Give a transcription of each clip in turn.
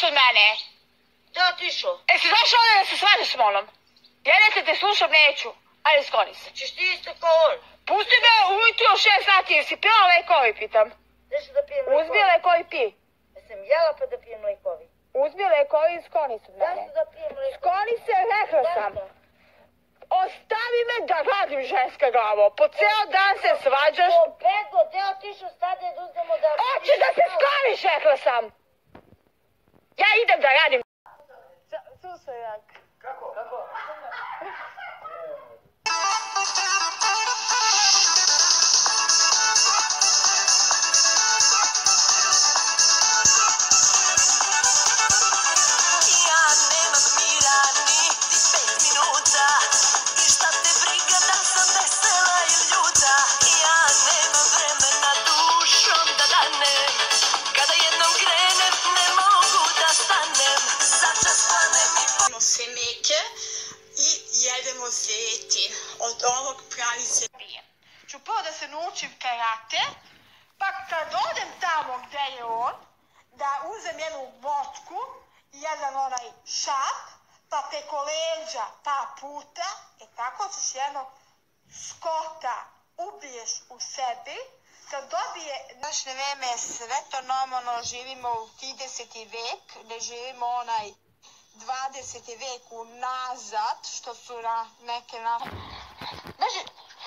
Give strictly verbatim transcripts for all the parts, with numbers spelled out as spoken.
od mene. Gde otišao? E, si došao ovdje da se svađaš s molom? Ja ne te slušam, neću. Ajde, skloni se. Češ ti isto kao on? Pusti me ujutro u šest sati, jesi pila lekovi, pitam. Gde ću da pijem lekovi? Uzmi lekovi, pi. Jesam jela pa da pijem lekovi? Uzmi lekovi i skloni se od mene. Zašto da pijem lekovi? Skloni se, rekla sam. Ostavi me da radim, ženska glavo. Po ceo dan se svađaš. O, Bego, gde otišao stade da uzmemo da... Hoću da se skloniš, rekla sam. Ja idem da radim. Susojak. Kako? Kako? Semeke i jedemo zejtin. Od ovog pravi se... Ću prvo da se naučim karate, pa kad odem tamo gde je on, da uzem jednu vodku, jedan onaj šap, pa preko leđa pa puta, e tako ćeš jednog skota ubiješ u sebi, kad dobije... Današnje vreme je sve to normalno, živimo u trideseti vek, ne živimo onaj dvadeseti vek unazad, što su na neke na... Znači...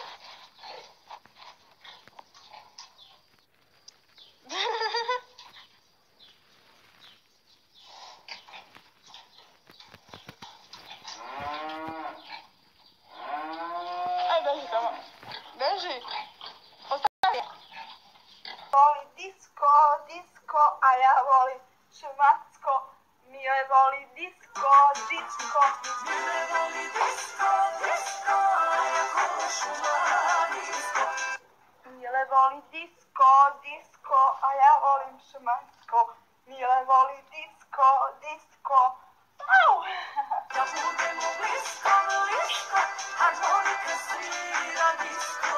Aj, beži tamo. Beži. Ostavi. Voli disko, disko, a ja volim šumacko. Mile voli disko, disko. Mile voli disko, disko, a ja volim šumacko. Mile voli disko, disko, a ja volim šumacko. Mile voli disko, disko. Au! Da budemo blisko, blisko, harmonika svira disko.